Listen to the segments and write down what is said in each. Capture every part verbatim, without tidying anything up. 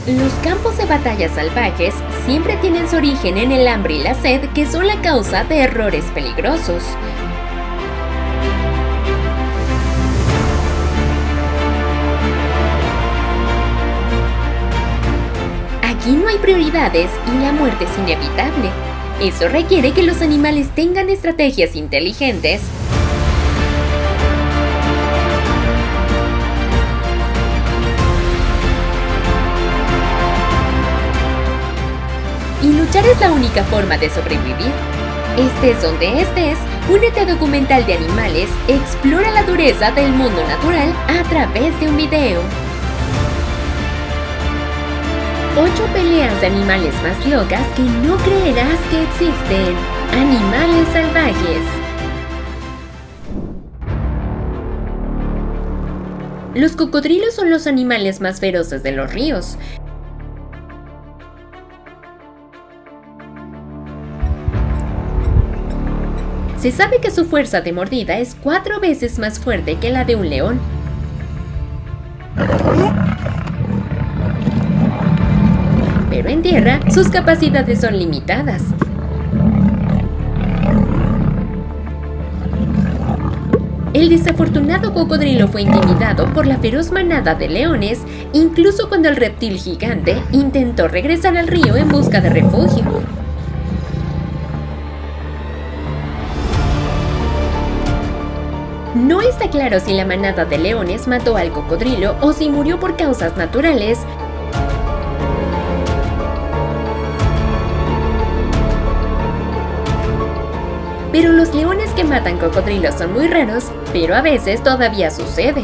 Los campos de batalla salvajes siempre tienen su origen en el hambre y la sed, que son la causa de errores peligrosos. Aquí no hay prioridades y la muerte es inevitable. Eso requiere que los animales tengan estrategias inteligentes y luchar es la única forma de sobrevivir. Estés donde estés, únete a Documental de Animales, explora la dureza del mundo natural a través de un video. Ocho peleas de animales más locas que no creerás que existen. Animales salvajes. Los cocodrilos son los animales más feroces de los ríos. Se sabe que su fuerza de mordida es cuatro veces más fuerte que la de un león. Pero en tierra, sus capacidades son limitadas. El desafortunado cocodrilo fue intimidado por la feroz manada de leones, incluso cuando el reptil gigante intentó regresar al río en busca de refugio. No está claro si la manada de leones mató al cocodrilo o si murió por causas naturales, pero los leones que matan cocodrilos son muy raros, pero a veces todavía sucede.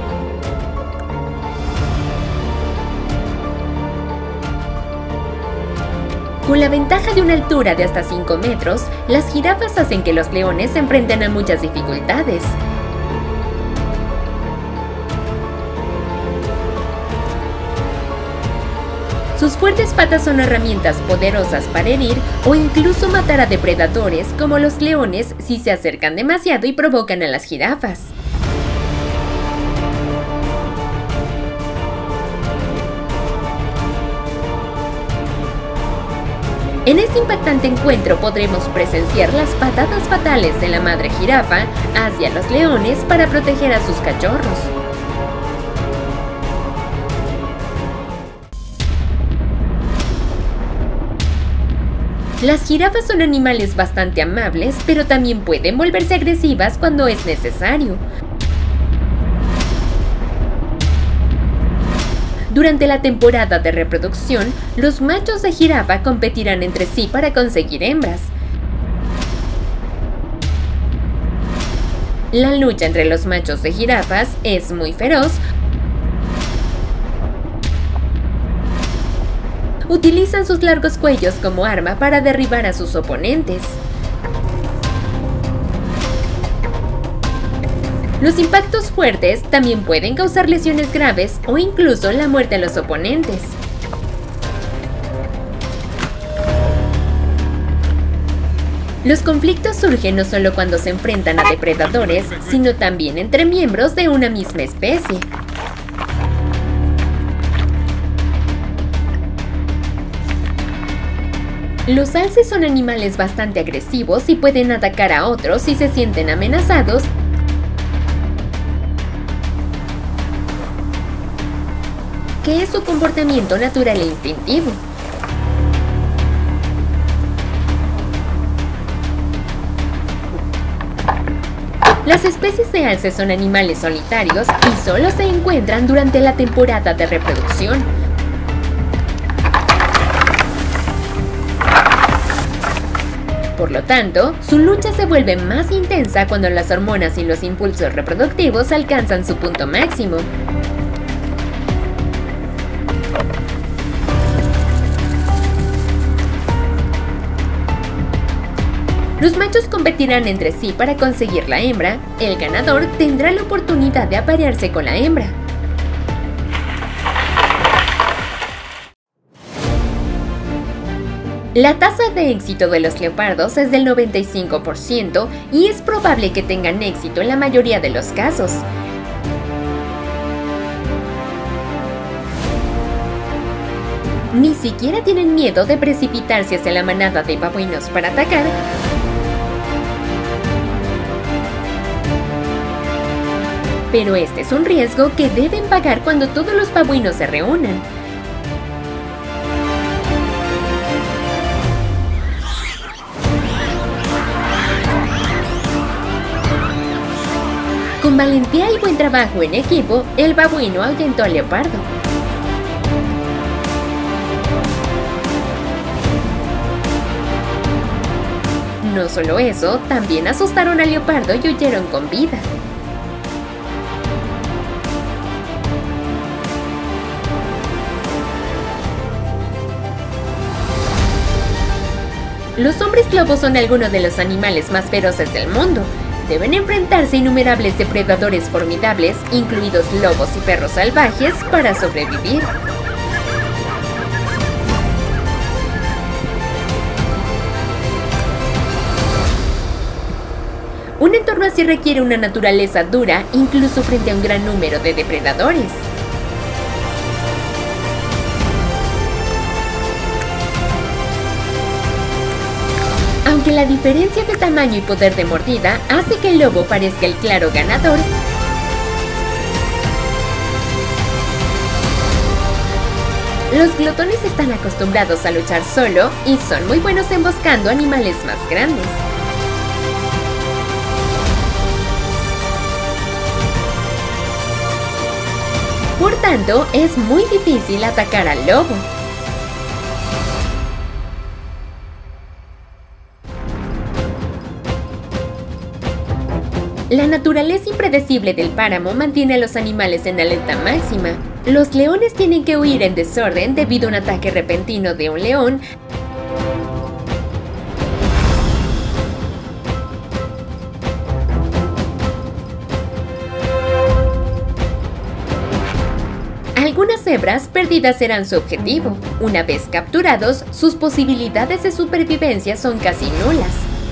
Con la ventaja de una altura de hasta cinco metros, las jirafas hacen que los leones se enfrenten a muchas dificultades. Sus fuertes patas son herramientas poderosas para herir o incluso matar a depredadores como los leones si se acercan demasiado y provocan a las jirafas. En este impactante encuentro podremos presenciar las patadas fatales de la madre jirafa hacia los leones para proteger a sus cachorros. Las jirafas son animales bastante amables, pero también pueden volverse agresivas cuando es necesario. Durante la temporada de reproducción, los machos de jirafa competirán entre sí para conseguir hembras. La lucha entre los machos de jirafas es muy feroz. Utilizan sus largos cuellos como arma para derribar a sus oponentes. Los impactos fuertes también pueden causar lesiones graves o incluso la muerte a los oponentes. Los conflictos surgen no solo cuando se enfrentan a depredadores, sino también entre miembros de una misma especie. Los alces son animales bastante agresivos y pueden atacar a otros si se sienten amenazados, que es su comportamiento natural e instintivo. Las especies de alces son animales solitarios y solo se encuentran durante la temporada de reproducción. Por lo tanto, su lucha se vuelve más intensa cuando las hormonas y los impulsos reproductivos alcanzan su punto máximo. Los machos competirán entre sí para conseguir la hembra. El ganador tendrá la oportunidad de aparearse con la hembra. La tasa de éxito de los leopardos es del noventa y cinco por ciento y es probable que tengan éxito en la mayoría de los casos. Ni siquiera tienen miedo de precipitarse hacia la manada de babuinos para atacar, pero este es un riesgo que deben pagar cuando todos los babuinos se reúnan. Con valentía y buen trabajo en equipo, el babuino ahuyentó al leopardo. No solo eso, también asustaron al leopardo y huyeron con vida. Los hombres lobos son algunos de los animales más feroces del mundo. Deben enfrentarse a innumerables depredadores formidables, incluidos lobos y perros salvajes, para sobrevivir. Un entorno así requiere una naturaleza dura, incluso frente a un gran número de depredadores. Aunque la diferencia de tamaño y poder de mordida hace que el lobo parezca el claro ganador, los glotones están acostumbrados a luchar solo y son muy buenos emboscando animales más grandes. Por tanto, es muy difícil atacar al lobo. La naturaleza impredecible del páramo mantiene a los animales en alerta máxima. Los leones tienen que huir en desorden debido a un ataque repentino de un león, algunas cebras perdidas serán su objetivo. Una vez capturados, sus posibilidades de supervivencia son casi nulas.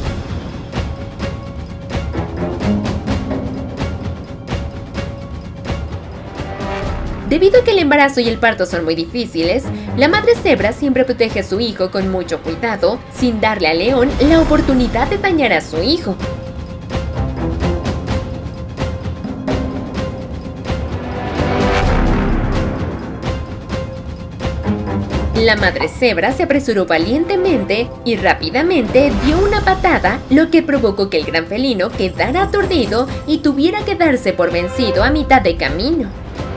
Debido a que el embarazo y el parto son muy difíciles, la madre cebra siempre protege a su hijo con mucho cuidado, sin darle al león la oportunidad de dañar a su hijo. La madre cebra se apresuró valientemente y rápidamente dio una patada, lo que provocó que el gran felino quedara aturdido y tuviera que darse por vencido a mitad de camino.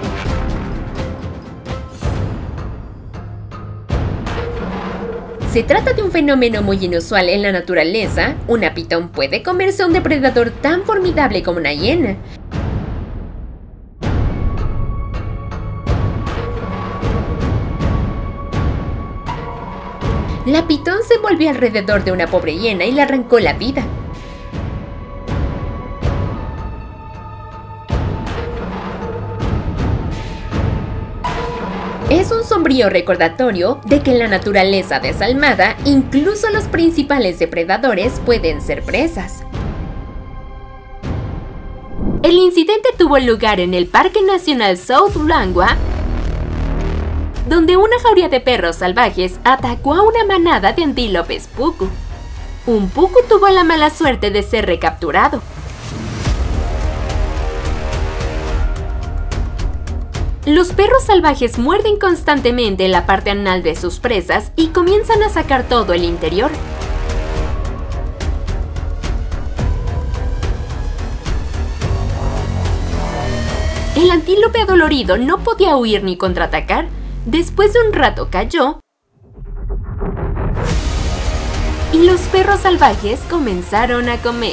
Se trata de un fenómeno muy inusual en la naturaleza. Una pitón puede comerse a un depredador tan formidable como una hiena. La pitón se volvió alrededor de una pobre hiena y le arrancó la vida. Es un sombrío recordatorio de que en la naturaleza desalmada, incluso los principales depredadores pueden ser presas. El incidente tuvo lugar en el Parque Nacional South Luangwa, donde una jauría de perros salvajes atacó a una manada de antílopes puku. Un puku tuvo la mala suerte de ser recapturado. Los perros salvajes muerden constantemente la parte anal de sus presas y comienzan a sacar todo el interior. El antílope adolorido no podía huir ni contraatacar. Después de un rato cayó y los perros salvajes comenzaron a comer.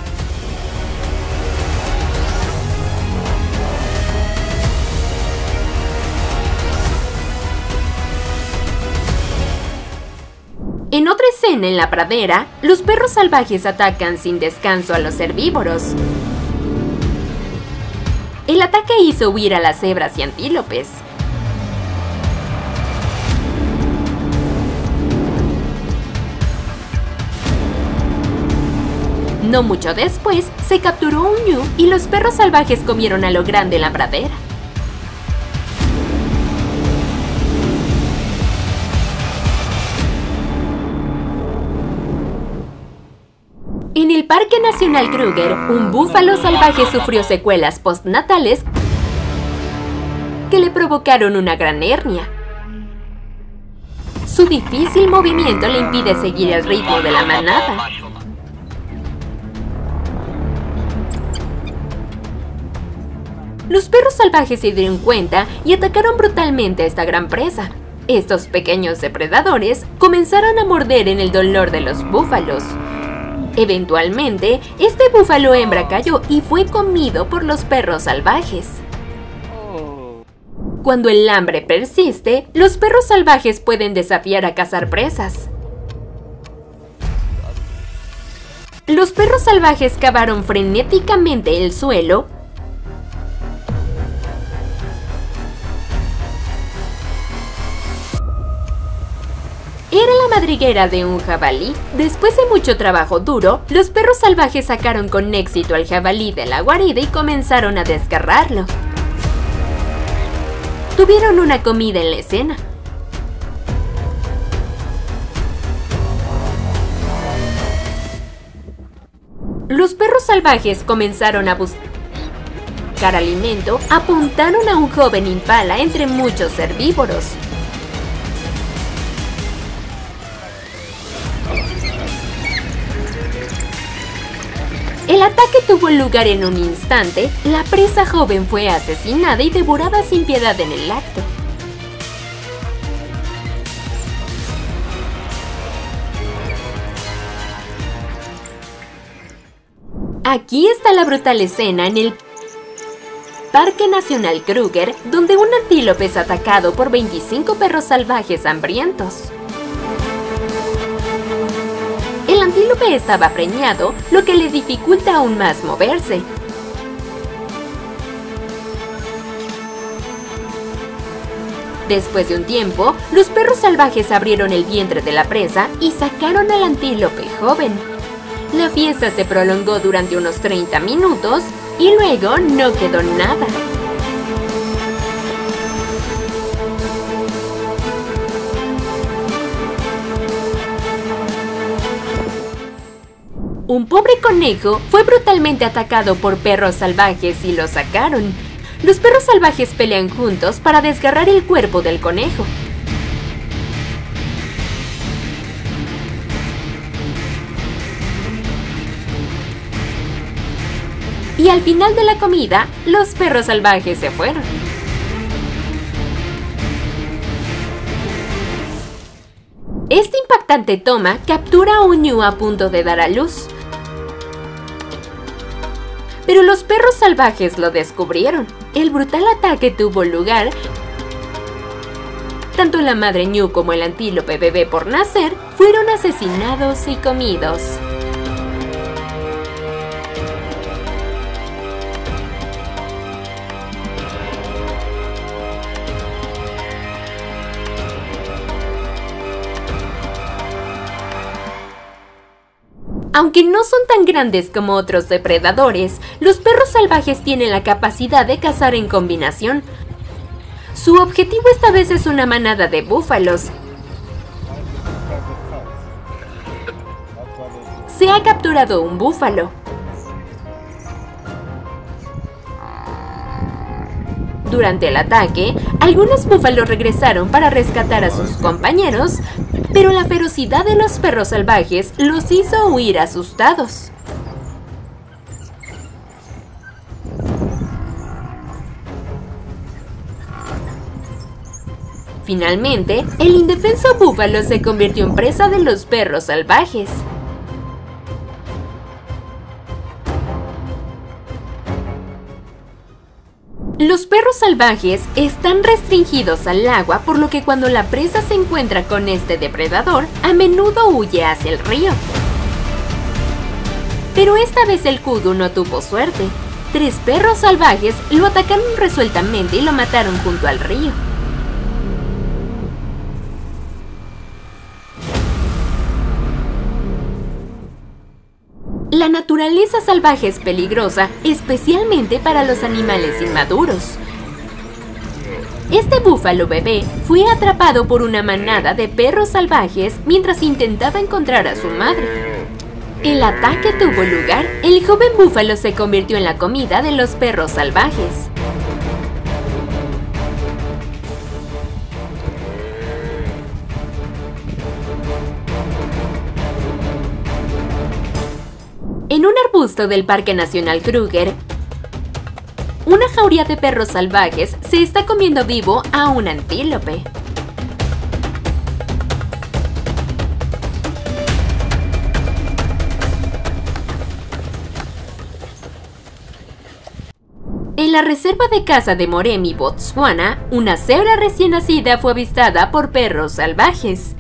En otra escena en la pradera, los perros salvajes atacan sin descanso a los herbívoros. El ataque hizo huir a las cebras y antílopes. No mucho después, se capturó un ñu y los perros salvajes comieron a lo grande en la pradera. el Parque Nacional Kruger, un búfalo salvaje sufrió secuelas postnatales que le provocaron una gran hernia. Su difícil movimiento le impide seguir el ritmo de la manada. Los perros salvajes se dieron cuenta y atacaron brutalmente a esta gran presa. Estos pequeños depredadores comenzaron a morder en el dolor de los búfalos. Eventualmente, este búfalo hembra cayó y fue comido por los perros salvajes. Cuando el hambre persiste, los perros salvajes pueden desafiar a cazar presas. Los perros salvajes cavaron frenéticamente el suelo Era la madriguera de un jabalí. Después de mucho trabajo duro, los perros salvajes sacaron con éxito al jabalí de la guarida y comenzaron a desgarrarlo. Tuvieron una comida en la escena. Los perros salvajes comenzaron a buscar alimento, apuntaron a un joven impala entre muchos herbívoros. El ataque tuvo lugar en un instante, la presa joven fue asesinada y devorada sin piedad en el acto. Aquí está la brutal escena en el Parque Nacional Kruger, donde un antílope es atacado por veinticinco perros salvajes hambrientos. El antílope estaba preñado, lo que le dificulta aún más moverse. Después de un tiempo, los perros salvajes abrieron el vientre de la presa y sacaron al antílope joven. La fiesta se prolongó durante unos treinta minutos y luego no quedó nada. Un pobre conejo fue brutalmente atacado por perros salvajes y lo sacaron. Los perros salvajes pelean juntos para desgarrar el cuerpo del conejo. Y al final de la comida, los perros salvajes se fueron. Esta impactante toma captura a un ñu a punto de dar a luz. Pero los perros salvajes lo descubrieron. El brutal ataque tuvo lugar. Tanto la madre ñu como el antílope bebé por nacer fueron asesinados y comidos. Aunque no son tan grandes como otros depredadores, los perros salvajes tienen la capacidad de cazar en combinación. Su objetivo esta vez es una manada de búfalos. Se ha capturado un búfalo. Durante el ataque, algunos búfalos regresaron para rescatar a sus compañeros, pero la ferocidad de los perros salvajes los hizo huir asustados. Finalmente, el indefenso búfalo se convirtió en presa de los perros salvajes. Los perros salvajes están restringidos al agua, por lo que cuando la presa se encuentra con este depredador, a menudo huye hacia el río. Pero esta vez el kudu no tuvo suerte. Tres perros salvajes lo atacaron resueltamente y lo mataron junto al río. La naturaleza salvaje es peligrosa, especialmente para los animales inmaduros. Este búfalo bebé fue atrapado por una manada de perros salvajes mientras intentaba encontrar a su madre. El ataque tuvo lugar, el joven búfalo se convirtió en la comida de los perros salvajes. En un arbusto del Parque Nacional Kruger, una jauría de perros salvajes se está comiendo vivo a un antílope. En la reserva de caza de Moremi, Botswana, una cebra recién nacida fue avistada por perros salvajes.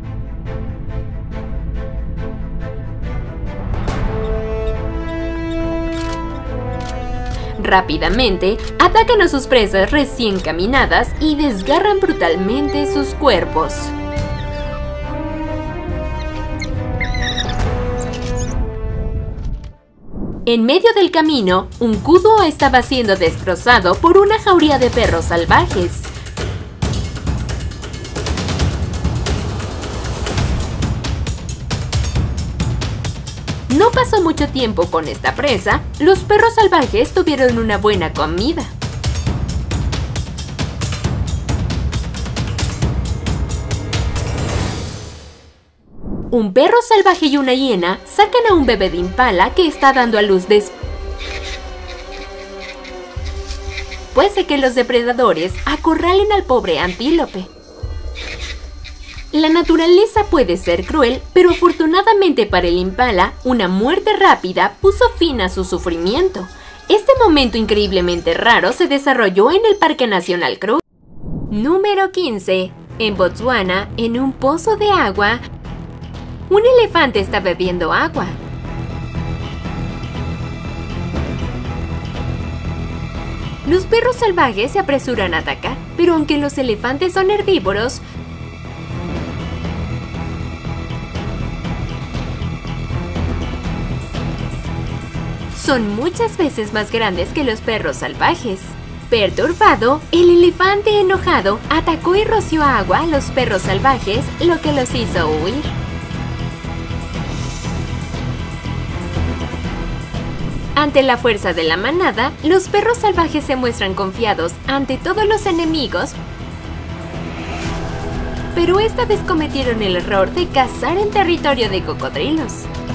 Rápidamente, atacan a sus presas recién caminadas y desgarran brutalmente sus cuerpos. En medio del camino, un kudu estaba siendo destrozado por una jauría de perros salvajes. No pasó mucho tiempo con esta presa, los perros salvajes tuvieron una buena comida. Un perro salvaje y una hiena sacan a un bebé de impala que está dando a luz después de que los depredadores acorralen al pobre antílope. La naturaleza puede ser cruel, pero afortunadamente para el impala, una muerte rápida puso fin a su sufrimiento. Este momento increíblemente raro se desarrolló en el Parque Nacional Kruger. Número quince. En Botswana, en un pozo de agua, un elefante está bebiendo agua. Los perros salvajes se apresuran a atacar, pero aunque los elefantes son herbívoros, son muchas veces más grandes que los perros salvajes. Perturbado, el elefante enojado atacó y roció agua a los perros salvajes, lo que los hizo huir. Ante la fuerza de la manada, los perros salvajes se muestran confiados ante todos los enemigos, pero esta vez cometieron el error de cazar en territorio de cocodrilos.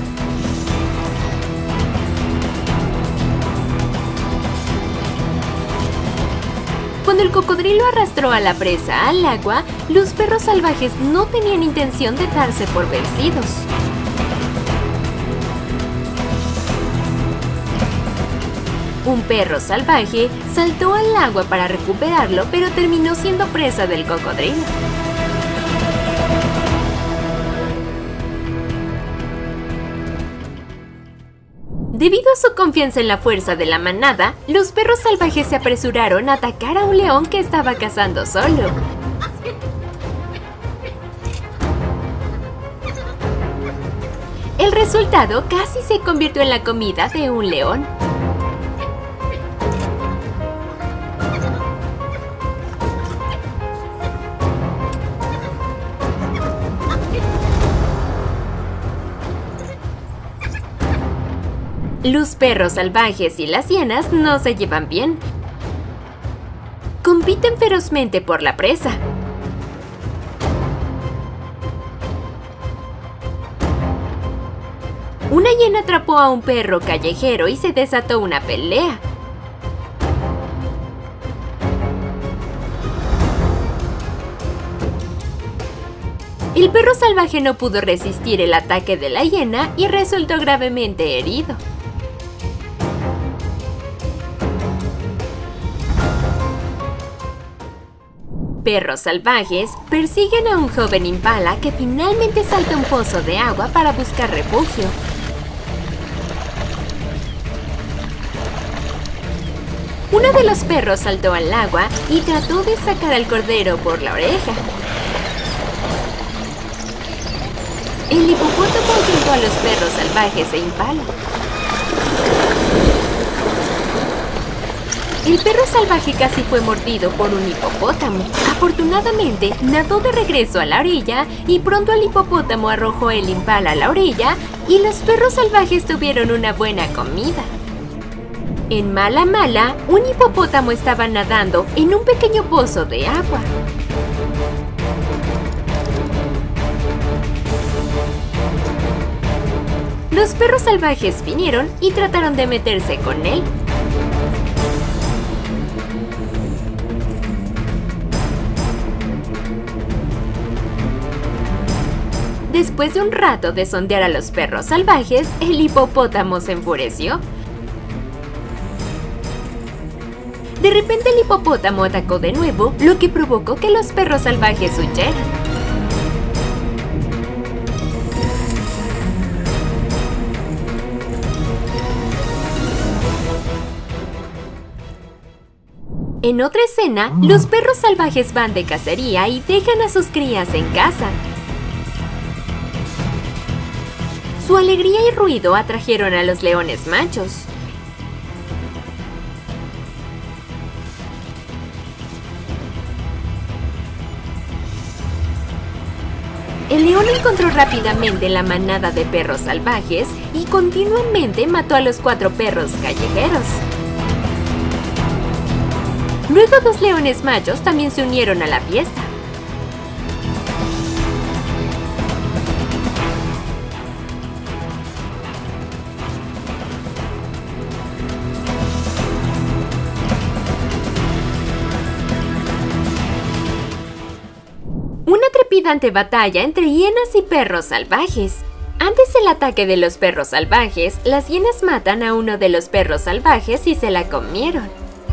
Cuando el cocodrilo arrastró a la presa al agua, los perros salvajes no tenían intención de darse por vencidos. Un perro salvaje saltó al agua para recuperarlo, pero terminó siendo presa del cocodrilo. Debido a su confianza en la fuerza de la manada, los perros salvajes se apresuraron a atacar a un león que estaba cazando solo. El resultado casi se convirtió en la comida de un león. Los perros salvajes y las hienas no se llevan bien. Compiten ferozmente por la presa. Una hiena atrapó a un perro callejero y se desató una pelea. El perro salvaje no pudo resistir el ataque de la hiena y resultó gravemente herido. Perros salvajes persiguen a un joven impala que finalmente salta a un pozo de agua para buscar refugio. Uno de los perros saltó al agua y trató de sacar al cordero por la oreja. El hipopótamo ahuyentó a los perros salvajes e impala. El perro salvaje casi fue mordido por un hipopótamo. Afortunadamente, nadó de regreso a la orilla y pronto el hipopótamo arrojó el impala a la orilla y los perros salvajes tuvieron una buena comida. En Mala Mala, un hipopótamo estaba nadando en un pequeño pozo de agua. Los perros salvajes vinieron y trataron de meterse con él. Después de un rato de sondear a los perros salvajes, el hipopótamo se enfureció. De repente el hipopótamo atacó de nuevo, lo que provocó que los perros salvajes huyeran. En otra escena, los perros salvajes van de cacería y dejan a sus crías en casa. Su alegría y ruido atrajeron a los leones machos. El león encontró rápidamente la manada de perros salvajes y continuamente mató a los cuatro perros callejeros. Luego dos leones machos también se unieron a la fiesta. Una trepidante batalla entre hienas y perros salvajes. Antes del ataque de los perros salvajes, las hienas matan a uno de los perros salvajes y se la comieron.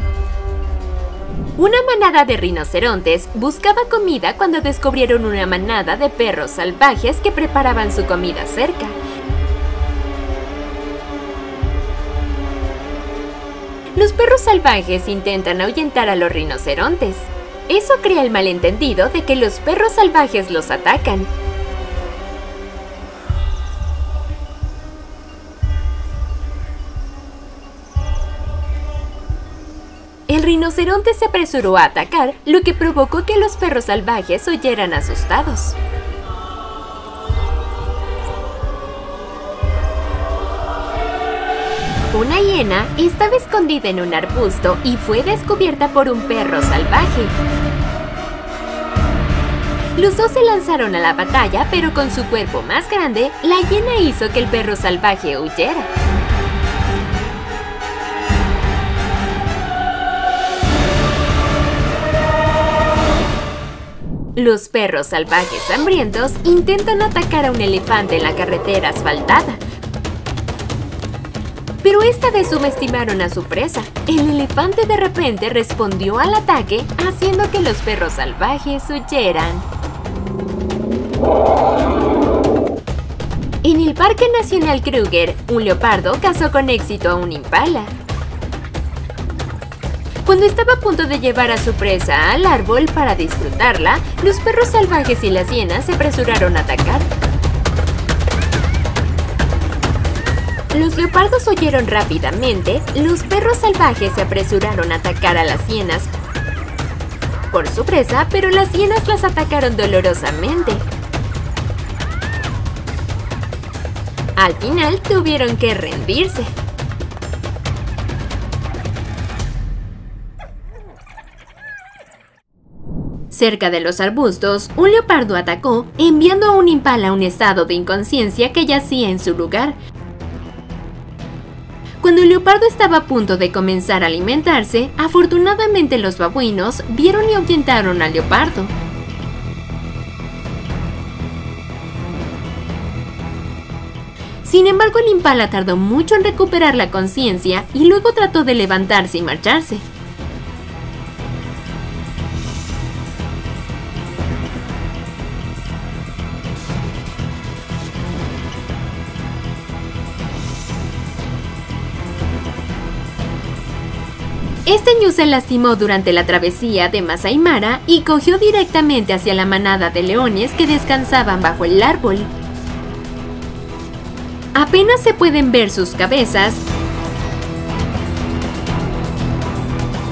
Una manada de rinocerontes buscaba comida cuando descubrieron una manada de perros salvajes que preparaban su comida cerca. Los perros salvajes intentan ahuyentar a los rinocerontes. Eso crea el malentendido de que los perros salvajes los atacan. El rinoceronte se apresuró a atacar, lo que provocó que los perros salvajes huyeran asustados. Una hiena estaba escondida en un arbusto y fue descubierta por un perro salvaje. Los dos se lanzaron a la batalla, pero con su cuerpo más grande, la hiena hizo que el perro salvaje huyera. Los perros salvajes hambrientos intentan atacar a un elefante en la carretera asfaltada. Pero esta vez subestimaron a su presa. El elefante de repente respondió al ataque, haciendo que los perros salvajes huyeran. En el Parque Nacional Kruger, un leopardo cazó con éxito a un impala. Cuando estaba a punto de llevar a su presa al árbol para disfrutarla, los perros salvajes y las hienas se apresuraron a atacar. Los leopardos huyeron rápidamente, los perros salvajes se apresuraron a atacar a las hienas por su presa, pero las hienas las atacaron dolorosamente. Al final tuvieron que rendirse. Cerca de los arbustos, un leopardo atacó, enviando a un impala a un estado de inconsciencia que yacía en su lugar. Cuando el leopardo estaba a punto de comenzar a alimentarse, afortunadamente los babuinos vieron y ahuyentaron al leopardo. Sin embargo, el impala tardó mucho en recuperar la conciencia y luego trató de levantarse y marcharse. Este ñu se lastimó durante la travesía de Masai Mara y cogió directamente hacia la manada de leones que descansaban bajo el árbol. Apenas se pueden ver sus cabezas,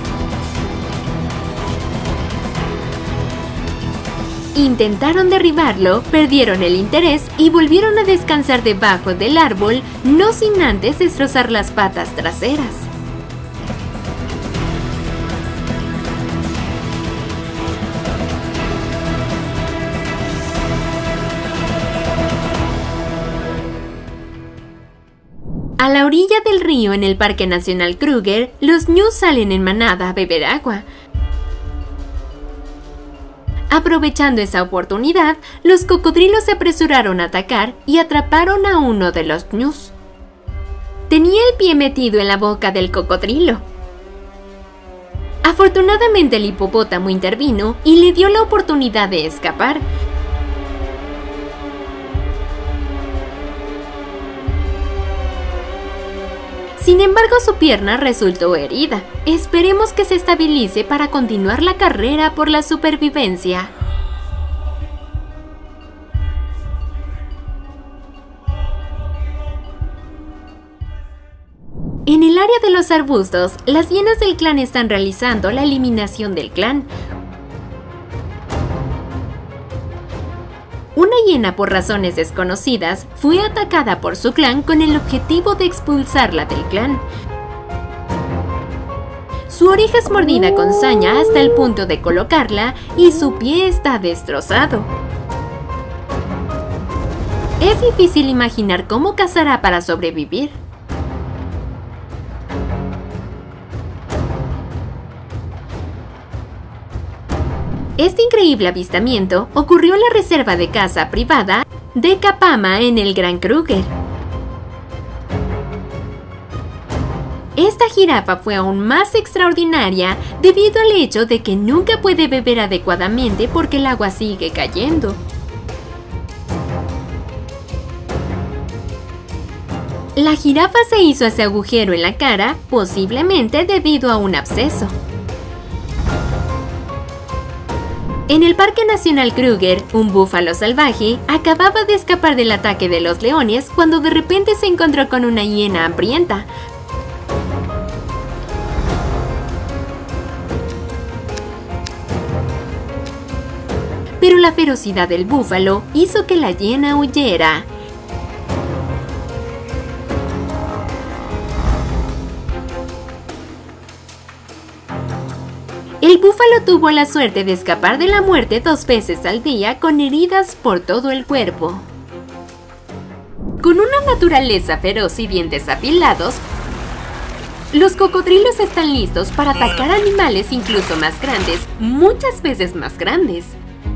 Intentaron derribarlo, perdieron el interés y volvieron a descansar debajo del árbol, no sin antes destrozar las patas traseras. A la orilla del río en el Parque Nacional Kruger, los ñus salen en manada a beber agua. Aprovechando esa oportunidad, los cocodrilos se apresuraron a atacar y atraparon a uno de los ñus. Tenía el pie metido en la boca del cocodrilo. Afortunadamente el hipopótamo intervino y le dio la oportunidad de escapar. Sin embargo, su pierna resultó herida. Esperemos que se estabilice para continuar la carrera por la supervivencia. En el área de los arbustos, las hienas del clan están realizando la eliminación del clan. Una hiena, por razones desconocidas, fue atacada por su clan con el objetivo de expulsarla del clan. Su oreja es mordida con saña hasta el punto de colocarla y su pie está destrozado. Es difícil imaginar cómo cazará para sobrevivir. Este increíble avistamiento ocurrió en la reserva de caza privada de Kapama en el Gran Kruger. Esta jirafa fue aún más extraordinaria debido al hecho de que nunca puede beber adecuadamente porque el agua sigue cayendo. La jirafa se hizo ese agujero en la cara, posiblemente debido a un absceso. En el Parque Nacional Kruger, un búfalo salvaje acababa de escapar del ataque de los leones cuando de repente se encontró con una hiena hambrienta. Pero la ferocidad del búfalo hizo que la hiena huyera. El búfalo tuvo la suerte de escapar de la muerte dos veces al día con heridas por todo el cuerpo. Con una naturaleza feroz y dientes afilados, los cocodrilos están listos para atacar animales incluso más grandes, muchas veces más grandes.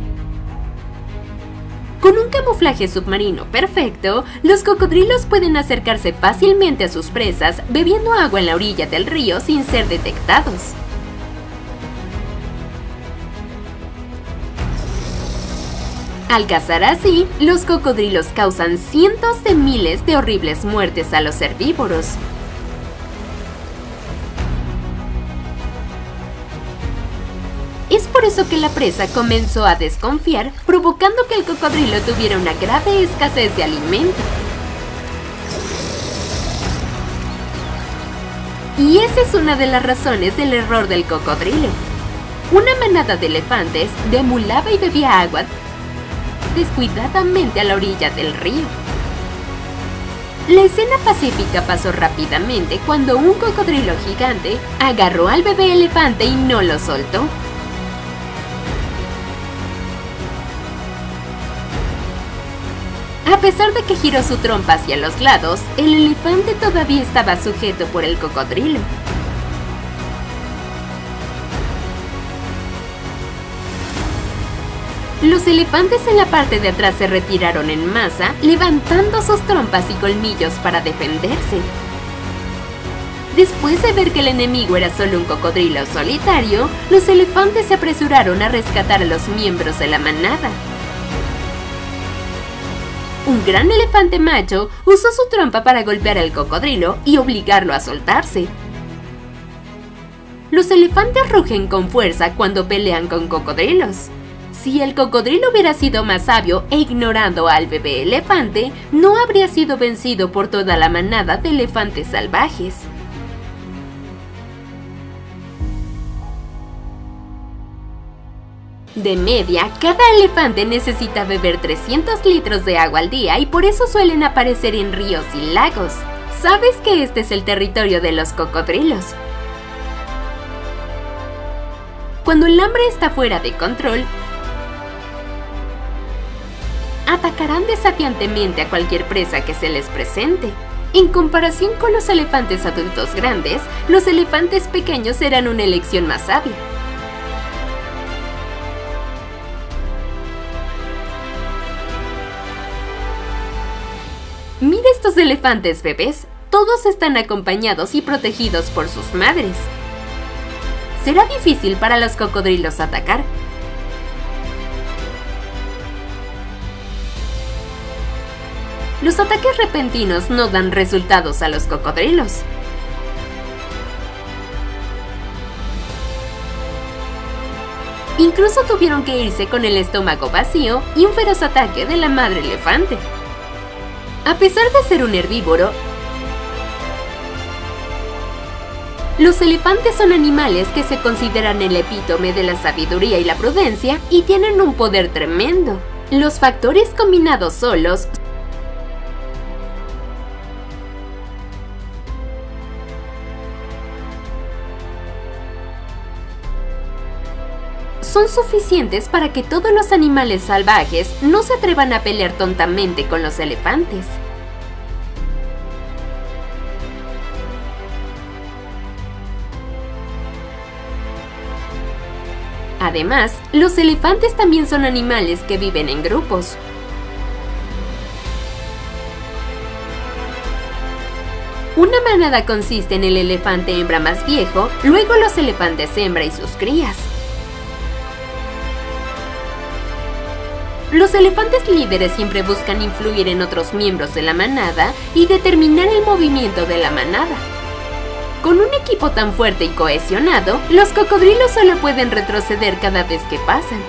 Con un camuflaje submarino perfecto, los cocodrilos pueden acercarse fácilmente a sus presas bebiendo agua en la orilla del río sin ser detectados. Al cazar así, los cocodrilos causan cientos de miles de horribles muertes a los herbívoros. Es por eso que la presa comenzó a desconfiar, provocando que el cocodrilo tuviera una grave escasez de alimento. Y esa es una de las razones del error del cocodrilo. Una manada de elefantes deambulaba y bebía agua descuidadamente a la orilla del río. La escena pacífica pasó rápidamente cuando un cocodrilo gigante agarró al bebé elefante y no lo soltó. A pesar de que giró su trompa hacia los lados, el elefante todavía estaba sujeto por el cocodrilo. Los elefantes en la parte de atrás se retiraron en masa, levantando sus trompas y colmillos para defenderse. Después de ver que el enemigo era solo un cocodrilo solitario, los elefantes se apresuraron a rescatar a los miembros de la manada. Un gran elefante macho usó su trompa para golpear al cocodrilo y obligarlo a soltarse. Los elefantes rugen con fuerza cuando pelean con cocodrilos. Si el cocodrilo hubiera sido más sabio e ignorando al bebé elefante, no habría sido vencido por toda la manada de elefantes salvajes. De media, cada elefante necesita beber trescientos litros de agua al día y por eso suelen aparecer en ríos y lagos. ¿Sabes que este es el territorio de los cocodrilos? Cuando el hambre está fuera de control, atacarán desafiantemente a cualquier presa que se les presente. En comparación con los elefantes adultos grandes, los elefantes pequeños serán una elección más sabia. Mira estos elefantes bebés, todos están acompañados y protegidos por sus madres. ¿Será difícil para los cocodrilos atacar? Los ataques repentinos no dan resultados a los cocodrilos. Incluso tuvieron que irse con el estómago vacío y un feroz ataque de la madre elefante. A pesar de ser un herbívoro, los elefantes son animales que se consideran el epítome de la sabiduría y la prudencia y tienen un poder tremendo. Los factores combinados solos son suficientes para que todos los animales salvajes no se atrevan a pelear tontamente con los elefantes. Además, los elefantes también son animales que viven en grupos. Una manada consiste en el elefante hembra más viejo, luego los elefantes hembra y sus crías. Los elefantes líderes siempre buscan influir en otros miembros de la manada y determinar el movimiento de la manada. Con un equipo tan fuerte y cohesionado, los cocodrilos solo pueden retroceder cada vez que pasan.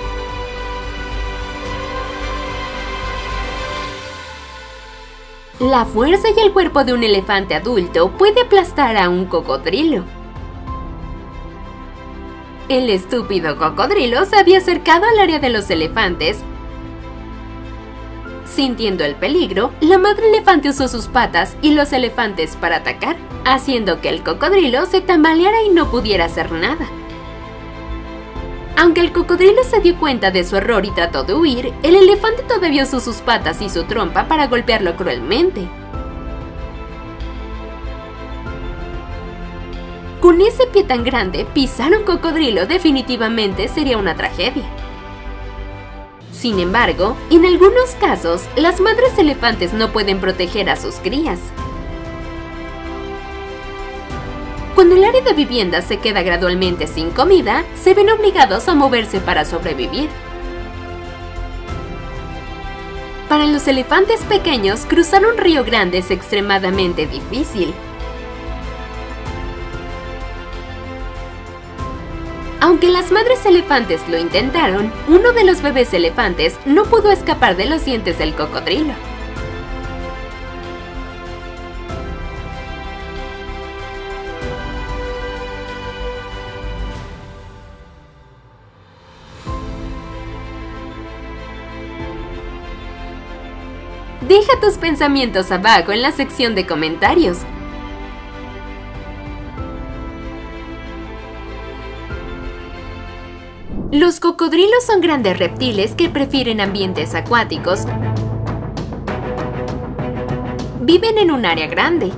La fuerza y el cuerpo de un elefante adulto puede aplastar a un cocodrilo. El estúpido cocodrilo se había acercado al área de los elefantes. Sintiendo el peligro, la madre elefante usó sus patas y los elefantes para atacar, haciendo que el cocodrilo se tambaleara y no pudiera hacer nada. Aunque el cocodrilo se dio cuenta de su error y trató de huir, el elefante todavía usó sus patas y su trompa para golpearlo cruelmente. Con ese pie tan grande, pisar un cocodrilo definitivamente sería una tragedia. Sin embargo, en algunos casos, las madres elefantes no pueden proteger a sus crías. Cuando el área de vivienda se queda gradualmente sin comida, se ven obligados a moverse para sobrevivir. Para los elefantes pequeños, cruzar un río grande es extremadamente difícil. Aunque las madres elefantes lo intentaron, uno de los bebés elefantes no pudo escapar de los dientes del cocodrilo. Deja tus pensamientos abajo en la sección de comentarios. Los cocodrilos son grandes reptiles que prefieren ambientes acuáticos. Viven en un área grande.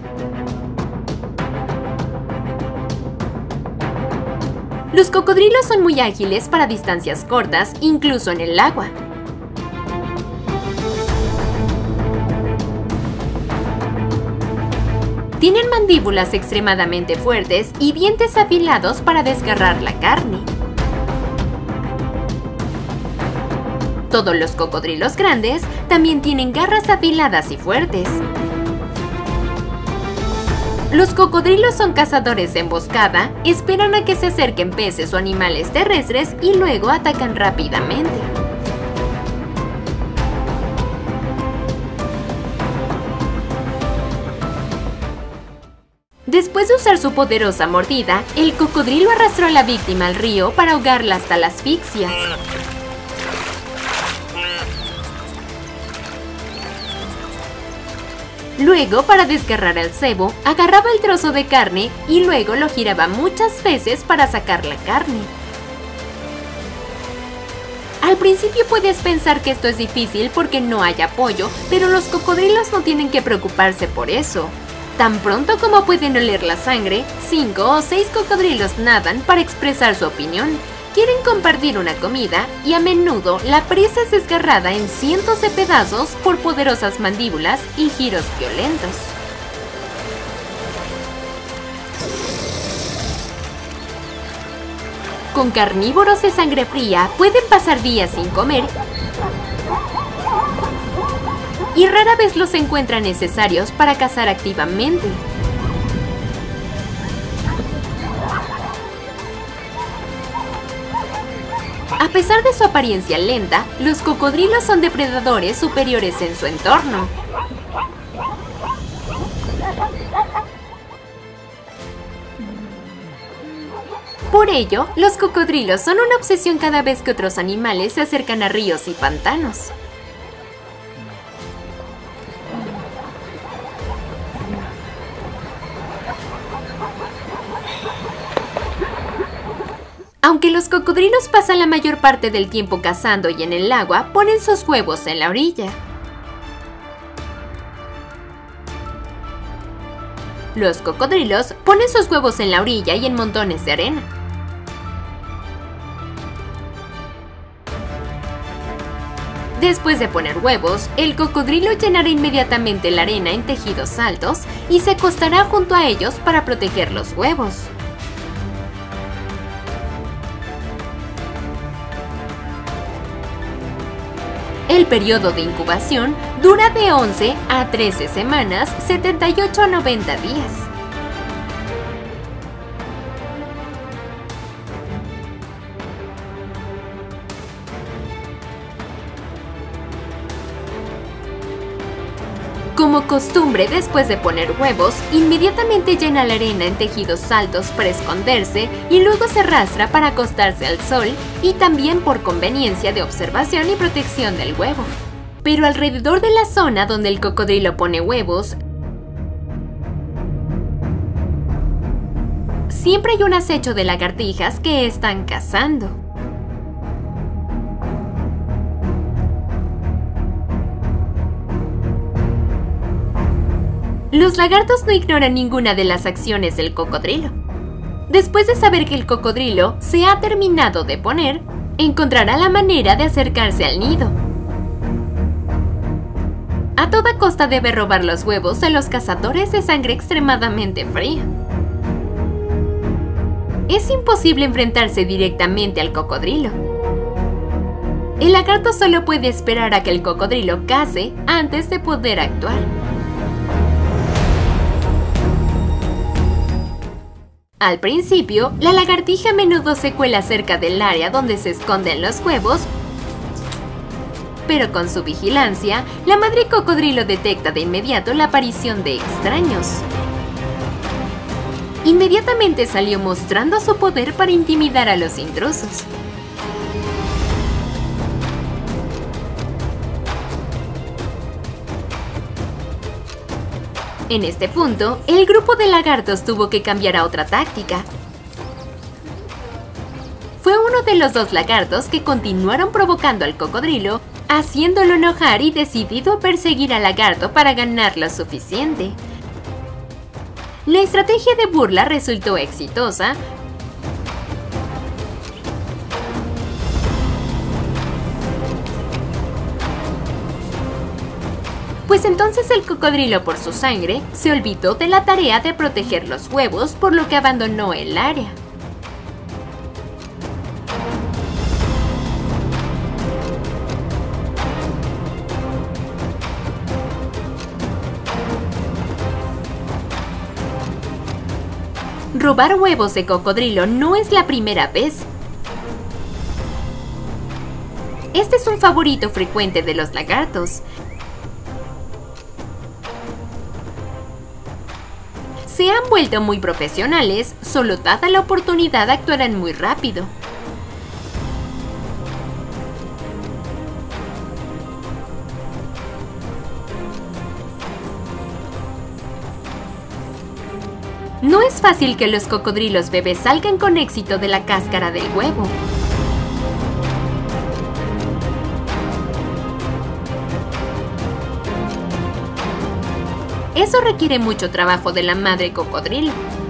Los cocodrilos son muy ágiles para distancias cortas, incluso en el agua. Tienen mandíbulas extremadamente fuertes y dientes afilados para desgarrar la carne. Todos los cocodrilos grandes también tienen garras afiladas y fuertes. Los cocodrilos son cazadores de emboscada, esperan a que se acerquen peces o animales terrestres y luego atacan rápidamente. Después de usar su poderosa mordida, el cocodrilo arrastró a la víctima al río para ahogarla hasta la asfixia. Luego, para desgarrar al cebo, agarraba el trozo de carne y luego lo giraba muchas veces para sacar la carne. Al principio puedes pensar que esto es difícil porque no hay apoyo, pero los cocodrilos no tienen que preocuparse por eso. Tan pronto como pueden oler la sangre, cinco o seis cocodrilos nadan para expresar su opinión. Quieren compartir una comida y a menudo la presa es desgarrada en cientos de pedazos por poderosas mandíbulas y giros violentos. Con carnívoros de sangre fría pueden pasar días sin comer y rara vez los encuentran necesarios para cazar activamente. A pesar de su apariencia lenta, los cocodrilos son depredadores superiores en su entorno. Por ello, los cocodrilos son una obsesión cada vez que otros animales se acercan a ríos y pantanos. Aunque los cocodrilos pasan la mayor parte del tiempo cazando y en el agua, ponen sus huevos en la orilla. Los cocodrilos ponen sus huevos en la orilla y en montones de arena. Después de poner huevos, el cocodrilo llenará inmediatamente la arena en tejidos altos y se acostará junto a ellos para proteger los huevos. El periodo de incubación dura de once a trece semanas, setenta y ocho a noventa días. Como costumbre, después de poner huevos, inmediatamente llena la arena en tejidos altos para esconderse y luego se arrastra para acostarse al sol y también por conveniencia de observación y protección del huevo. Pero alrededor de la zona donde el cocodrilo pone huevos, siempre hay un acecho de lagartijas que están cazando. Los lagartos no ignoran ninguna de las acciones del cocodrilo. Después de saber que el cocodrilo se ha terminado de poner, encontrará la manera de acercarse al nido. A toda costa debe robar los huevos a los cazadores de sangre extremadamente fría. Es imposible enfrentarse directamente al cocodrilo. El lagarto solo puede esperar a que el cocodrilo cace antes de poder actuar. Al principio, la lagartija a menudo se cuela cerca del área donde se esconden los huevos, pero con su vigilancia, la madre cocodrilo detecta de inmediato la aparición de extraños. Inmediatamente salió mostrando su poder para intimidar a los intrusos. En este punto, el grupo de lagartos tuvo que cambiar a otra táctica. Fue uno de los dos lagartos que continuaron provocando al cocodrilo, haciéndolo enojar y decidido a perseguir al lagarto para ganar lo suficiente. La estrategia de burla resultó exitosa, pues entonces el cocodrilo, por su sangre, se olvidó de la tarea de proteger los huevos, por lo que abandonó el área. Robar huevos de cocodrilo no es la primera vez. Este es un favorito frecuente de los lagartos. Se han vuelto muy profesionales, solo dada la oportunidad actuarán muy rápido. No es fácil que los cocodrilos bebés salgan con éxito de la cáscara del huevo. Eso requiere mucho trabajo de la madre cocodrilo.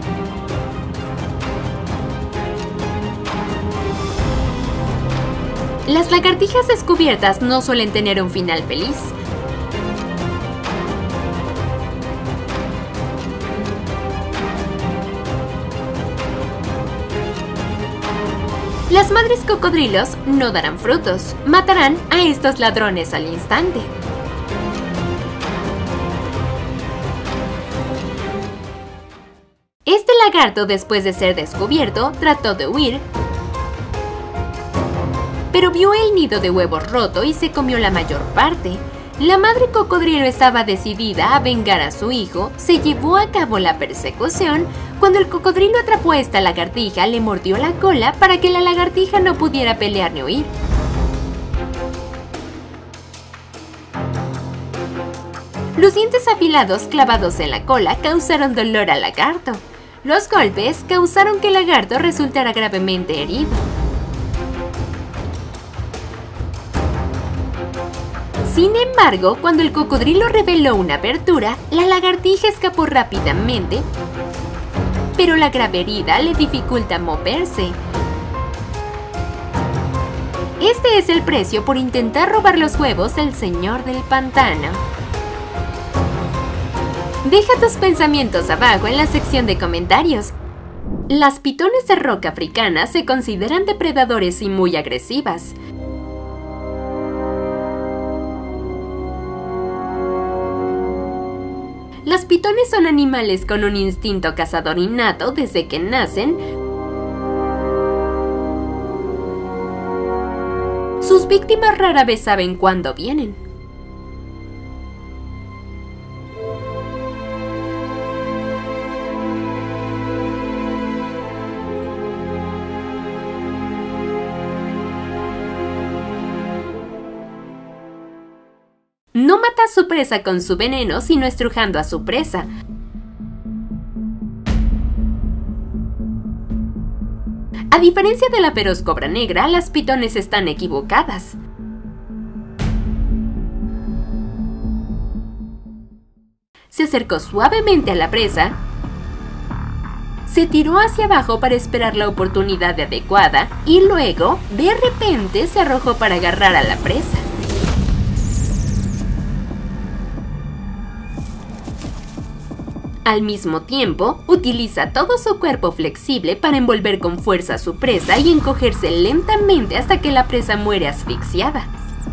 Las lagartijas descubiertas no suelen tener un final feliz. Las madres cocodrilos no darán frutos, matarán a estos ladrones al instante. Este lagarto, después de ser descubierto, trató de huir, pero vio el nido de huevos roto y se comió la mayor parte. La madre cocodrilo estaba decidida a vengar a su hijo, se llevó a cabo la persecución. Cuando el cocodrilo atrapó a esta lagartija, le mordió la cola para que la lagartija no pudiera pelear ni huir. Los dientes afilados clavados en la cola causaron dolor al lagarto. Los golpes causaron que el lagarto resultara gravemente herido. Sin embargo, cuando el cocodrilo reveló una abertura, la lagartija escapó rápidamente, pero la grave herida le dificulta moverse. Este es el precio por intentar robar los huevos del señor del pantano. Deja tus pensamientos abajo en la sección de comentarios. Las pitones de roca africanas se consideran depredadores y muy agresivas. Las pitones son animales con un instinto cazador innato desde que nacen. Sus víctimas rara vez saben cuándo vienen. No mata a su presa con su veneno, sino estrujando a su presa. A diferencia de la feroz cobra negra, las pitones están equivocadas. Se acercó suavemente a la presa, se tiró hacia abajo para esperar la oportunidad adecuada y luego, de repente, se arrojó para agarrar a la presa. Al mismo tiempo, utiliza todo su cuerpo flexible para envolver con fuerza a su presa y encogerse lentamente hasta que la presa muere asfixiada.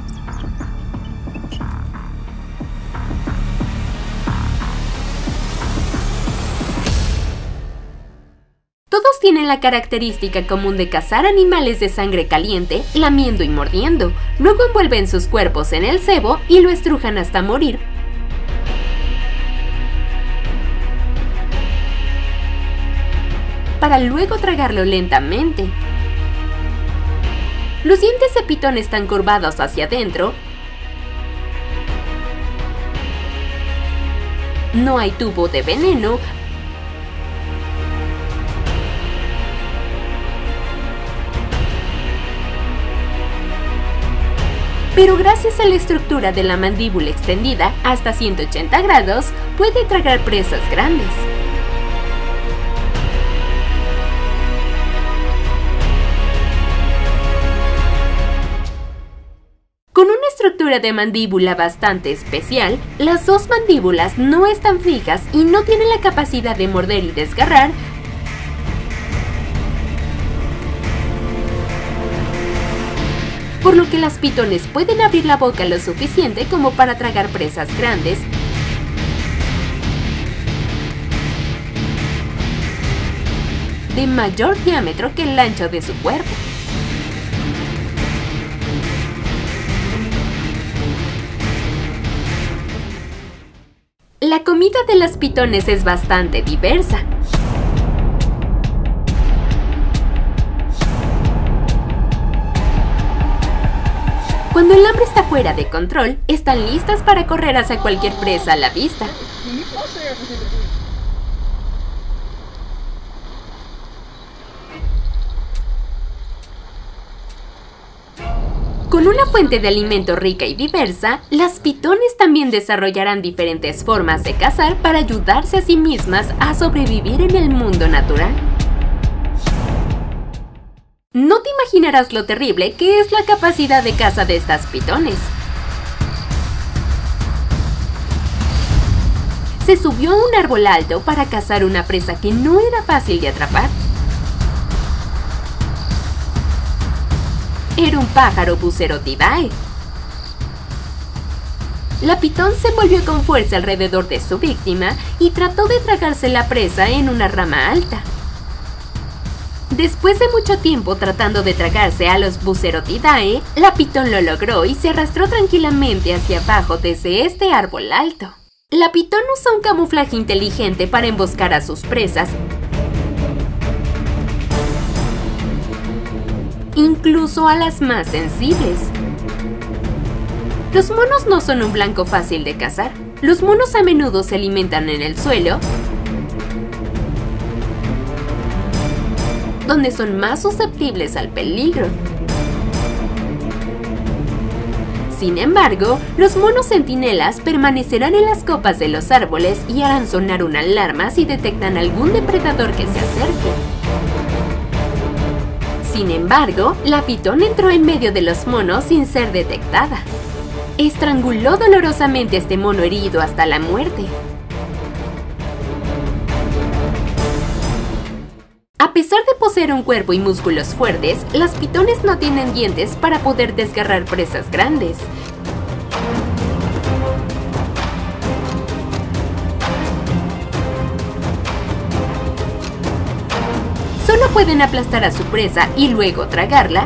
Todos tienen la característica común de cazar animales de sangre caliente, lamiendo y mordiendo. Luego envuelven sus cuerpos en el cebo y lo estrujan hasta morir. Para luego tragarlo lentamente. Los dientes de pitón están curvados hacia adentro. No hay tubo de veneno. Pero gracias a la estructura de la mandíbula extendida hasta ciento ochenta grados, puede tragar presas grandes. Con una estructura de mandíbula bastante especial, las dos mandíbulas no están fijas y no tienen la capacidad de morder y desgarrar, por lo que las pitones pueden abrir la boca lo suficiente como para tragar presas grandes de mayor diámetro que el ancho de su cuerpo. La comida de los pitones es bastante diversa. Cuando el hambre está fuera de control, están listas para correr hacia cualquier presa a la vista. Con una fuente de alimento rica y diversa, las pitones también desarrollarán diferentes formas de cazar para ayudarse a sí mismas a sobrevivir en el mundo natural. No te imaginarás lo terrible que es la capacidad de caza de estas pitones. Se subió a un árbol alto para cazar una presa que no era fácil de atrapar. Era un pájaro Bucerotidae. La pitón se envolvió con fuerza alrededor de su víctima y trató de tragarse la presa en una rama alta. Después de mucho tiempo tratando de tragarse a los Bucerotidae, la pitón lo logró y se arrastró tranquilamente hacia abajo desde este árbol alto. La pitón usa un camuflaje inteligente para emboscar a sus presas, incluso a las más sensibles. Los monos no son un blanco fácil de cazar. Los monos a menudo se alimentan en el suelo, donde son más susceptibles al peligro. Sin embargo, los monos centinelas permanecerán en las copas de los árboles y harán sonar una alarma si detectan algún depredador que se acerque. Sin embargo, la pitón entró en medio de los monos sin ser detectada. Estranguló dolorosamente a este mono herido hasta la muerte. A pesar de poseer un cuerpo y músculos fuertes, las pitones no tienen dientes para poder desgarrar presas grandes. Solo pueden aplastar a su presa y luego tragarla,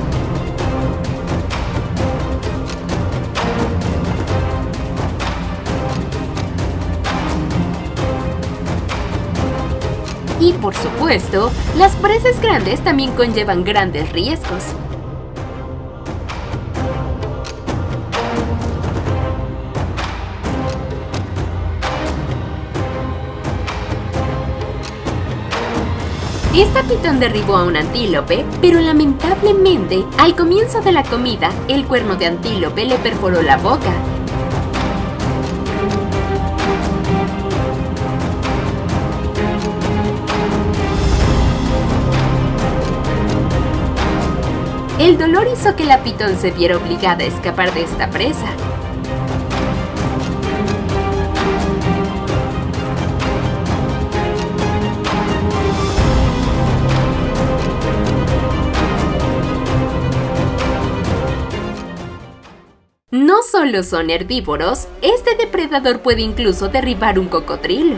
y por supuesto, las presas grandes también conllevan grandes riesgos. Esta pitón derribó a un antílope, pero lamentablemente, al comienzo de la comida, el cuerno de antílope le perforó la boca. El dolor hizo que la pitón se viera obligada a escapar de esta presa. No solo son herbívoros, este depredador puede incluso derribar un cocodrilo.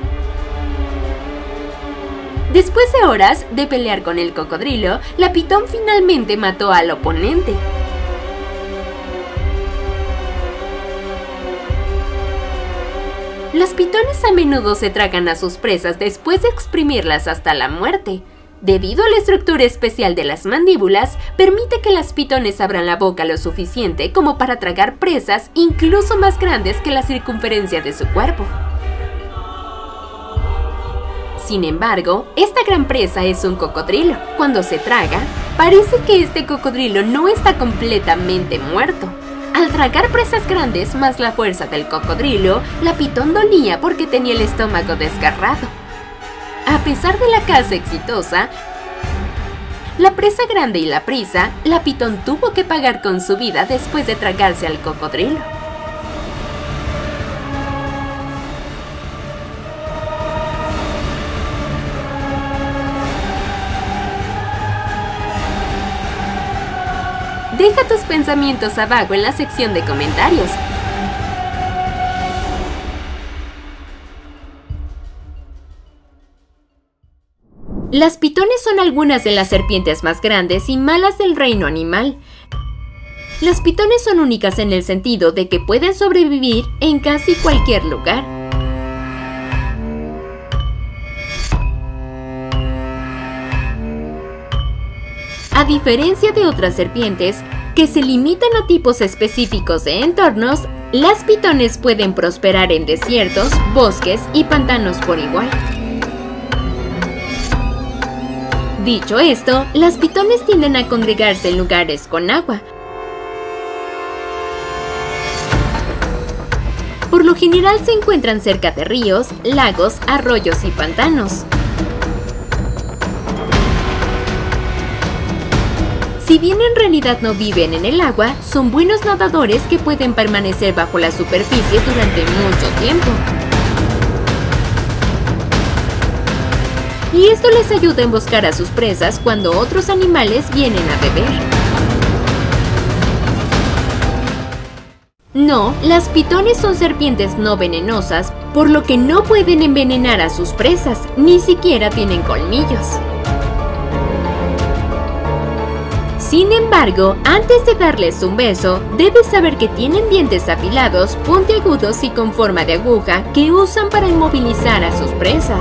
Después de horas de pelear con el cocodrilo, la pitón finalmente mató al oponente. Las pitones a menudo se tragan a sus presas después de exprimirlas hasta la muerte. Debido a la estructura especial de las mandíbulas, permite que las pitones abran la boca lo suficiente como para tragar presas incluso más grandes que la circunferencia de su cuerpo. Sin embargo, esta gran presa es un cocodrilo. Cuando se traga, parece que este cocodrilo no está completamente muerto. Al tragar presas grandes más la fuerza del cocodrilo, la pitón dolía porque tenía el estómago desgarrado. A pesar de la caza exitosa, la presa grande y la prisa, la pitón tuvo que pagar con su vida después de tragarse al cocodrilo. Deja tus pensamientos abajo en la sección de comentarios. Las pitones son algunas de las serpientes más grandes y malas del reino animal. Las pitones son únicas en el sentido de que pueden sobrevivir en casi cualquier lugar. A diferencia de otras serpientes, que se limitan a tipos específicos de entornos, las pitones pueden prosperar en desiertos, bosques y pantanos por igual. Dicho esto, las pitones tienden a congregarse en lugares con agua. Por lo general se encuentran cerca de ríos, lagos, arroyos y pantanos. Si bien en realidad no viven en el agua, son buenos nadadores que pueden permanecer bajo la superficie durante mucho tiempo. Y esto les ayuda a emboscar a sus presas cuando otros animales vienen a beber. No, las pitones son serpientes no venenosas, por lo que no pueden envenenar a sus presas, ni siquiera tienen colmillos. Sin embargo, antes de darles un beso, debes saber que tienen dientes afilados, puntiagudos y con forma de aguja que usan para inmovilizar a sus presas.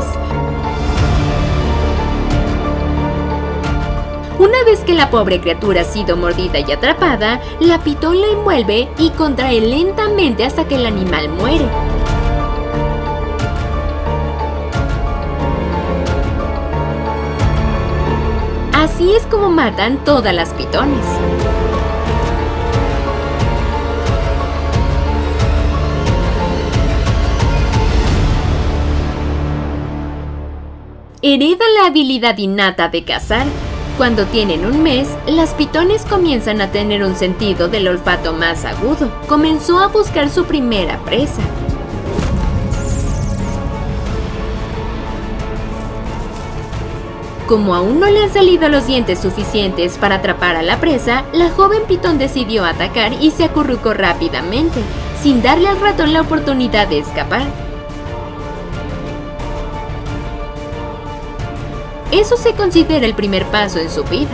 Una vez que la pobre criatura ha sido mordida y atrapada, la pitón la envuelve y contrae lentamente hasta que el animal muere. Así es como matan todas las pitones. Heredan la habilidad innata de cazar. Cuando tienen un mes, las pitones comienzan a tener un sentido del olfato más agudo. Comenzó a buscar su primera presa. Como aún no le han salido los dientes suficientes para atrapar a la presa, la joven pitón decidió atacar y se acurrucó rápidamente, sin darle al ratón la oportunidad de escapar. Eso se considera el primer paso en su vida.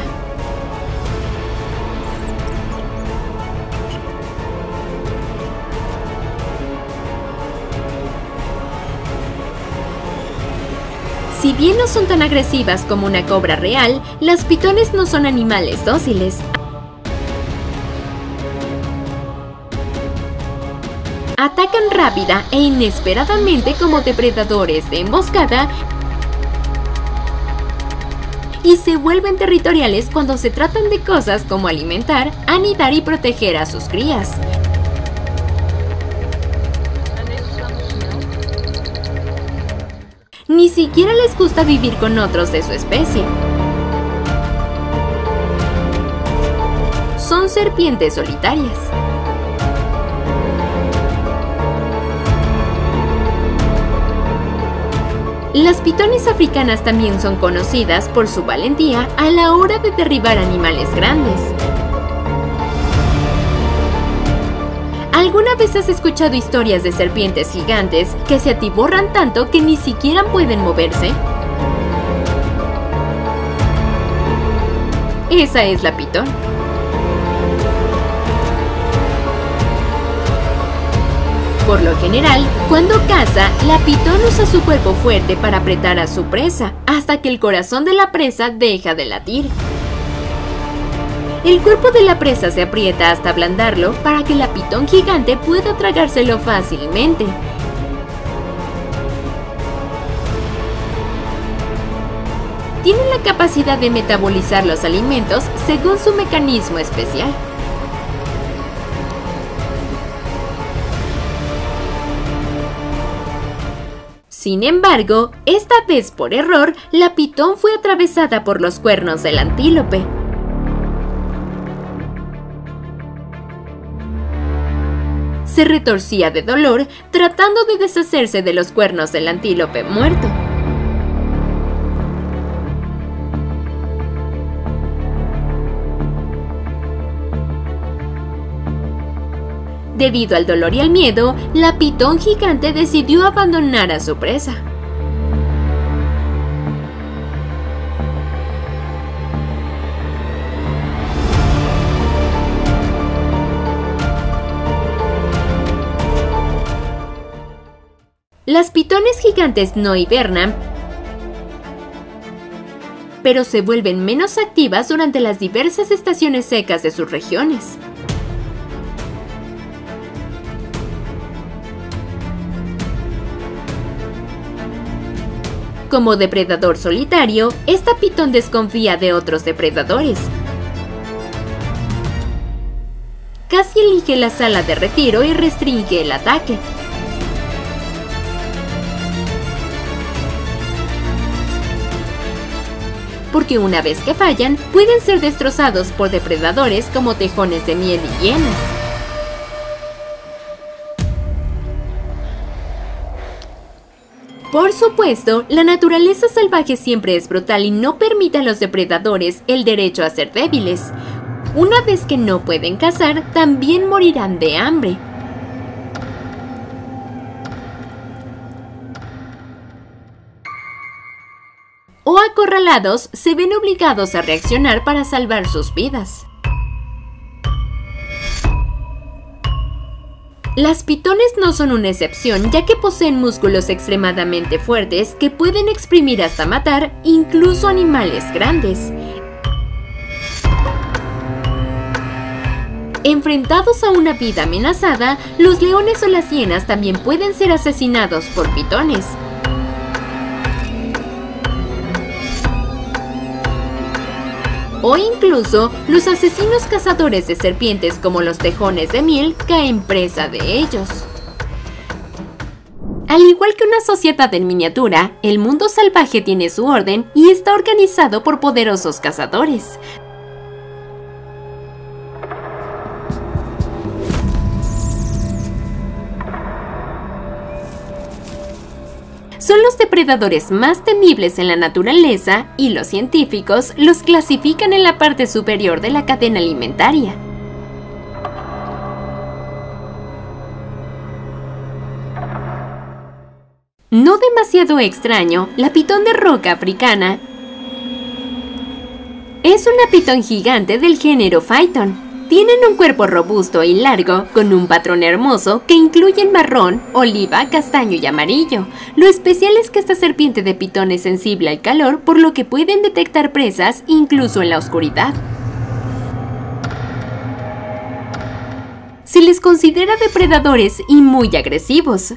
Si bien no son tan agresivas como una cobra real, las pitones no son animales dóciles. Atacan rápida e inesperadamente como depredadores de emboscada y se vuelven territoriales cuando se tratan de cosas como alimentar, anidar y proteger a sus crías. Ni siquiera les gusta vivir con otros de su especie. Son serpientes solitarias. Las pitones africanas también son conocidas por su valentía a la hora de derribar animales grandes. ¿Alguna vez has escuchado historias de serpientes gigantes que se atiborran tanto que ni siquiera pueden moverse? Esa es la pitón. Por lo general, cuando caza, la pitón usa su cuerpo fuerte para apretar a su presa, hasta que el corazón de la presa deja de latir. El cuerpo de la presa se aprieta hasta ablandarlo para que la pitón gigante pueda tragárselo fácilmente. Tienen la capacidad de metabolizar los alimentos según su mecanismo especial. Sin embargo, esta vez por error, la pitón fue atravesada por los cuernos del antílope. Se retorcía de dolor tratando de deshacerse de los cuernos del antílope muerto. Debido al dolor y al miedo, la pitón gigante decidió abandonar a su presa. Las pitones gigantes no hibernan, pero se vuelven menos activas durante las diversas estaciones secas de sus regiones. Como depredador solitario, esta pitón desconfía de otros depredadores. Casi elige la sala de retiro y restringe el ataque. Porque una vez que fallan, pueden ser destrozados por depredadores como tejones de miel y hienas. Por supuesto, la naturaleza salvaje siempre es brutal y no permite a los depredadores el derecho a ser débiles. Una vez que no pueden cazar, también morirán de hambre. O acorralados, se ven obligados a reaccionar para salvar sus vidas. Las pitones no son una excepción, ya que poseen músculos extremadamente fuertes que pueden exprimir hasta matar incluso animales grandes. Enfrentados a una vida amenazada, los leones o las hienas también pueden ser asesinados por pitones. O incluso, los asesinos cazadores de serpientes como los tejones de miel caen presa de ellos. Al igual que una sociedad en miniatura, el mundo salvaje tiene su orden y está organizado por poderosos cazadores. Son los depredadores más temibles en la naturaleza y los científicos los clasifican en la parte superior de la cadena alimentaria. No demasiado extraño, la pitón de roca africana es una pitón gigante del género Phyton. Tienen un cuerpo robusto y largo, con un patrón hermoso que incluye marrón, oliva, castaño y amarillo. Lo especial es que esta serpiente de pitón es sensible al calor, por lo que pueden detectar presas incluso en la oscuridad. Se les considera depredadores y muy agresivos.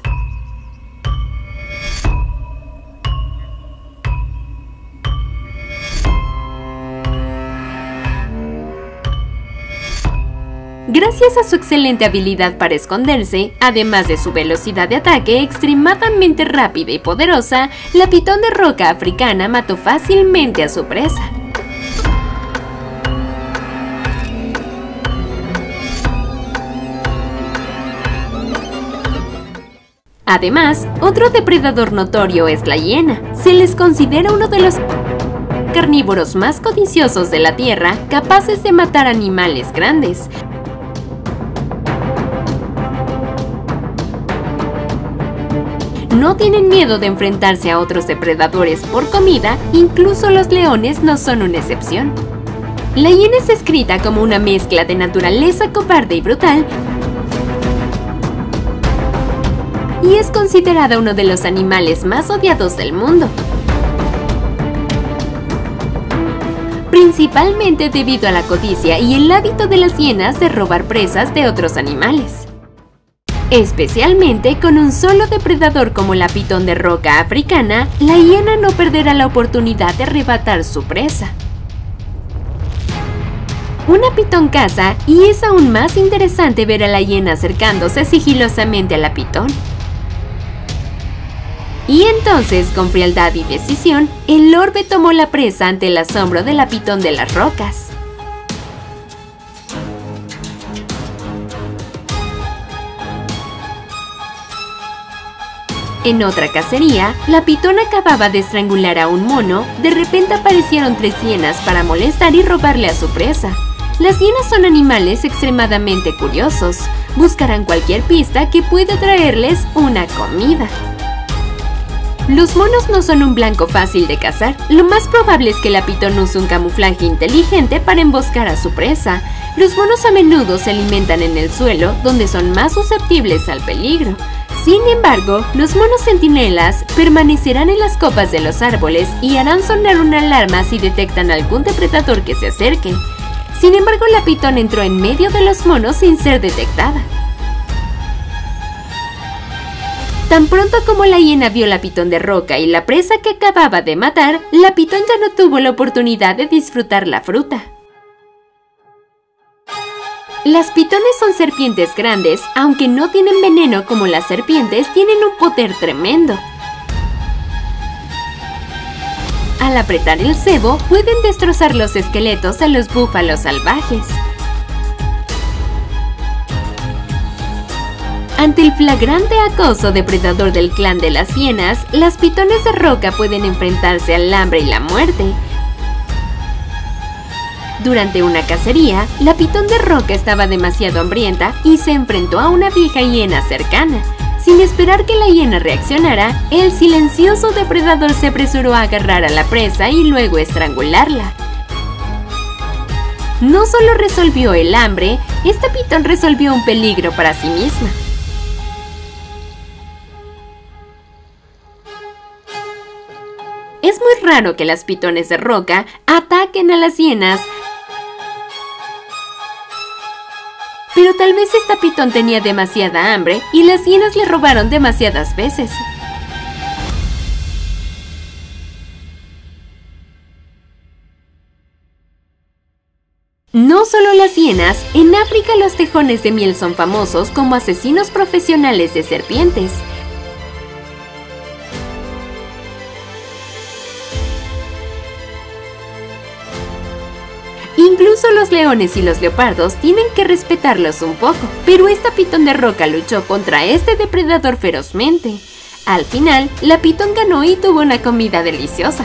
Gracias a su excelente habilidad para esconderse, además de su velocidad de ataque extremadamente rápida y poderosa, la pitón de roca africana mató fácilmente a su presa. Además, otro depredador notorio es la hiena. Se les considera uno de los carnívoros más codiciosos de la Tierra, capaces de matar animales grandes. No tienen miedo de enfrentarse a otros depredadores por comida, incluso los leones no son una excepción. La hiena es descrita como una mezcla de naturaleza cobarde y brutal, y es considerada uno de los animales más odiados del mundo, principalmente debido a la codicia y el hábito de las hienas de robar presas de otros animales. Especialmente con un solo depredador como la pitón de roca africana, la hiena no perderá la oportunidad de arrebatar su presa. Una pitón caza y es aún más interesante ver a la hiena acercándose sigilosamente a la pitón. Y entonces, con frialdad y decisión, el orbe tomó la presa ante el asombro de la pitón de las rocas. En otra cacería, la pitón acababa de estrangular a un mono. De repente aparecieron tres hienas para molestar y robarle a su presa. Las hienas son animales extremadamente curiosos. Buscarán cualquier pista que pueda traerles una comida. Los monos no son un blanco fácil de cazar. Lo más probable es que la pitón use un camuflaje inteligente para emboscar a su presa. Los monos a menudo se alimentan en el suelo, donde son más susceptibles al peligro. Sin embargo, los monos centinelas permanecerán en las copas de los árboles y harán sonar una alarma si detectan algún depredador que se acerque. Sin embargo, la pitón entró en medio de los monos sin ser detectada. Tan pronto como la hiena vio la pitón de roca y la presa que acababa de matar, la pitón ya no tuvo la oportunidad de disfrutar la fruta. Las pitones son serpientes grandes, aunque no tienen veneno como las serpientes, tienen un poder tremendo. Al apretar el cebo, pueden destrozar los esqueletos a los búfalos salvajes. Ante el flagrante acoso depredador del clan de las hienas, las pitones de roca pueden enfrentarse al hambre y la muerte. Durante una cacería, la pitón de roca estaba demasiado hambrienta y se enfrentó a una vieja hiena cercana. Sin esperar que la hiena reaccionara, el silencioso depredador se apresuró a agarrar a la presa y luego estrangularla. No solo resolvió el hambre, esta pitón resolvió un peligro para sí misma. Es muy raro que las pitones de roca ataquen a las hienas, pero tal vez esta pitón tenía demasiada hambre y las hienas le robaron demasiadas veces. No solo las hienas, en África los tejones de miel son famosos como asesinos profesionales de serpientes. Incluso los leones y los leopardos tienen que respetarlos un poco, pero esta pitón de roca luchó contra este depredador ferozmente. Al final, la pitón ganó y tuvo una comida deliciosa.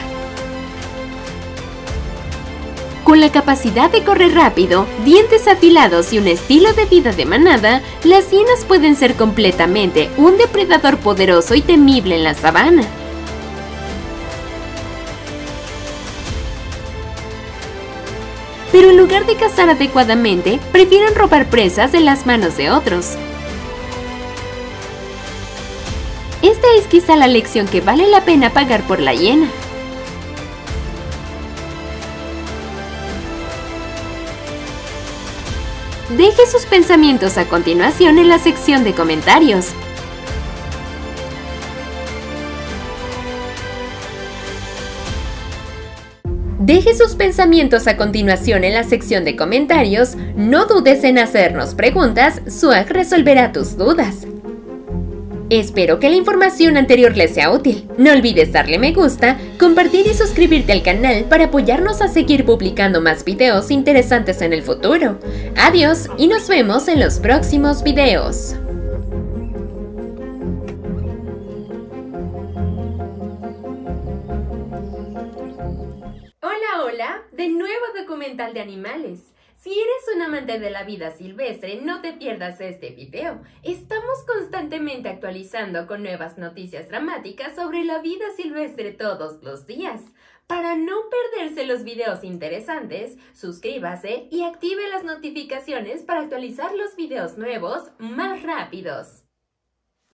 Con la capacidad de correr rápido, dientes afilados y un estilo de vida de manada, las hienas pueden ser completamente un depredador poderoso y temible en la sabana. Pero en lugar de cazar adecuadamente, prefieren robar presas de las manos de otros. Esta es quizá la lección que vale la pena pagar por la hiena. Deje sus pensamientos a continuación en la sección de comentarios. Deje sus pensamientos a continuación en la sección de comentarios. No dudes en hacernos preguntas, Swag resolverá tus dudas. Espero que la información anterior les sea útil. No olvides darle me gusta, compartir y suscribirte al canal para apoyarnos a seguir publicando más videos interesantes en el futuro. Adiós y nos vemos en los próximos videos. Hola, hola, de nuevo documental de animales. Si eres un amante de la vida silvestre, no te pierdas este video. Estamos constantemente actualizando con nuevas noticias dramáticas sobre la vida silvestre todos los días. Para no perderse los videos interesantes, suscríbase y active las notificaciones para actualizar los videos nuevos más rápidos.